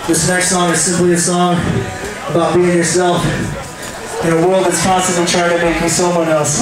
This next song is simply a song about being yourself in a world that's constantly trying to make you someone else.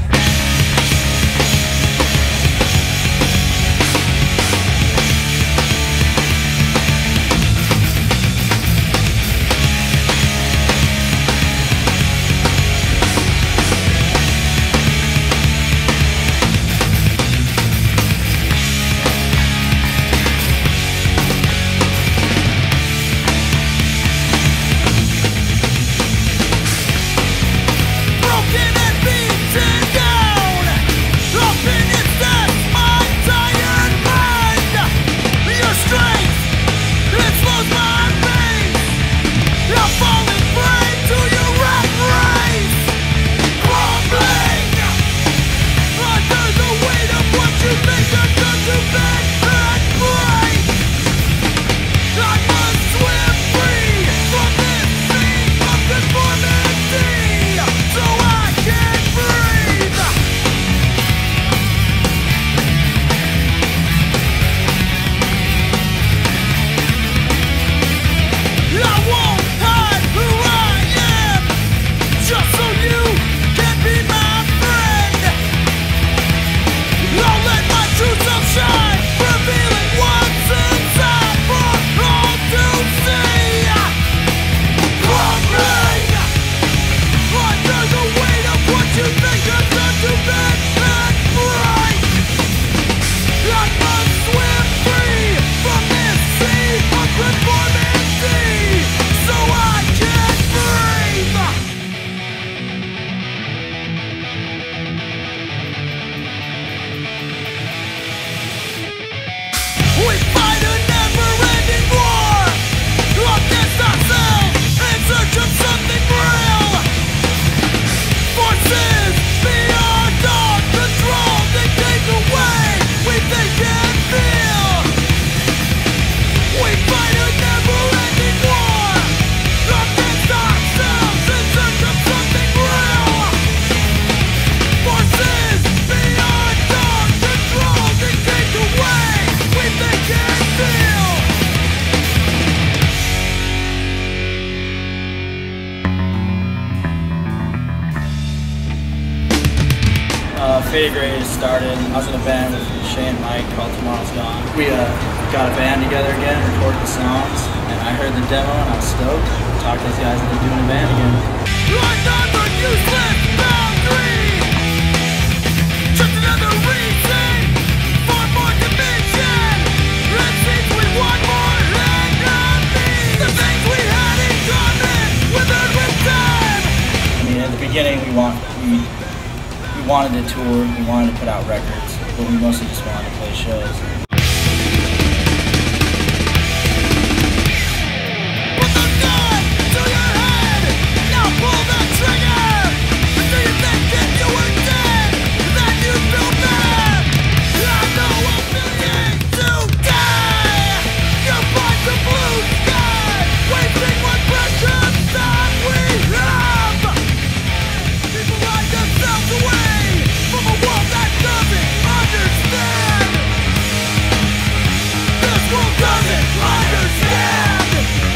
Fifth grade started. I was in a band with Shay and Mike called Tomorrow's Gone. We got a band together again, recorded the songs, and I heard the demo and I was stoked. Talked to those guys into doing a band again. Just another reason for more dimension. Let's see if we want more enemy. The things we had in common withered with time. I mean, at the beginning we wanted to tour, we wanted to put out records, but we mostly just wanted to play shows. Put the gun to your head, now pull the trigger. Do you think if you were dead, that you'd feel bad? I know a million to die. You fight the blue sky, wasting what precious time we have. People hide themselves away from a world that doesn't understand. This world doesn't understand.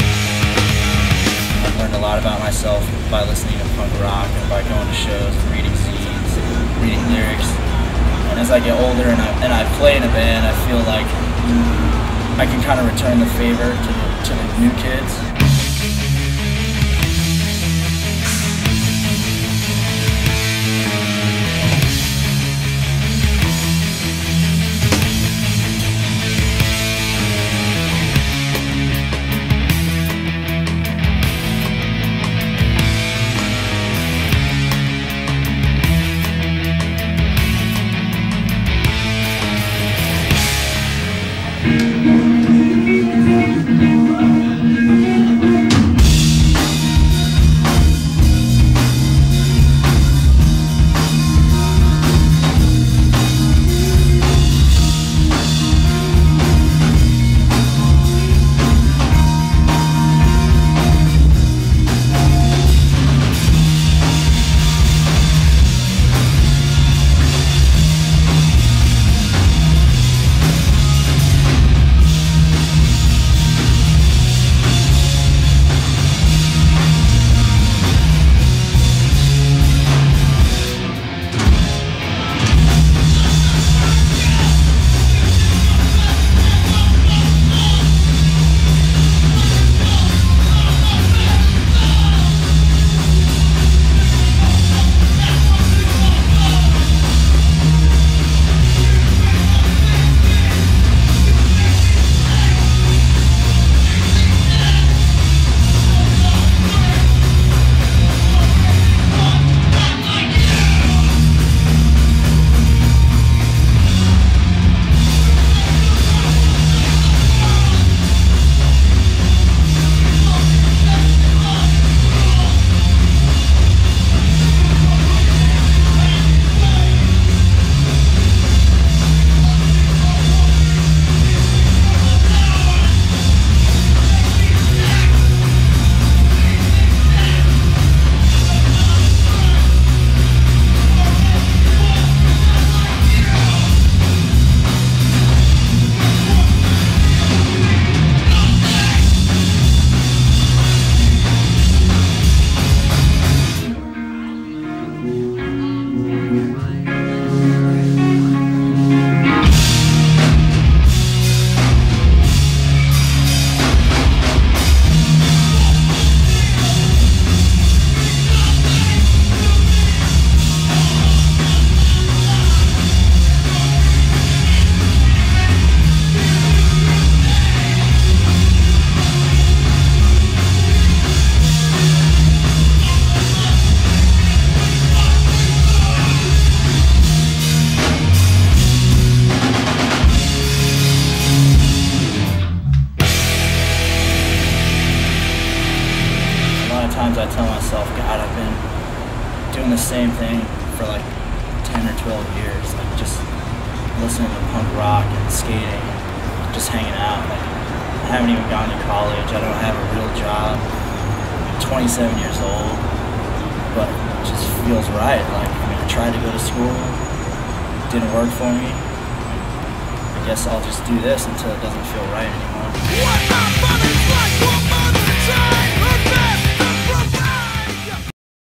I've learned a lot about myself by listening to punk rock and by going to shows, reading zines, reading lyrics. And as I get older and I play in a band, I feel like I can kind of return the favor to the new kids. I tell myself, God, I've been doing the same thing for like 10 or 12 years, like just listening to punk rock and skating and just hanging out. Like, I haven't even gone to college. I don't have a real job. I'm 27 years old, but it just feels right. Like, I mean, I tried to go to school, didn't work for me. I guess I'll just do this until it doesn't feel right anymore.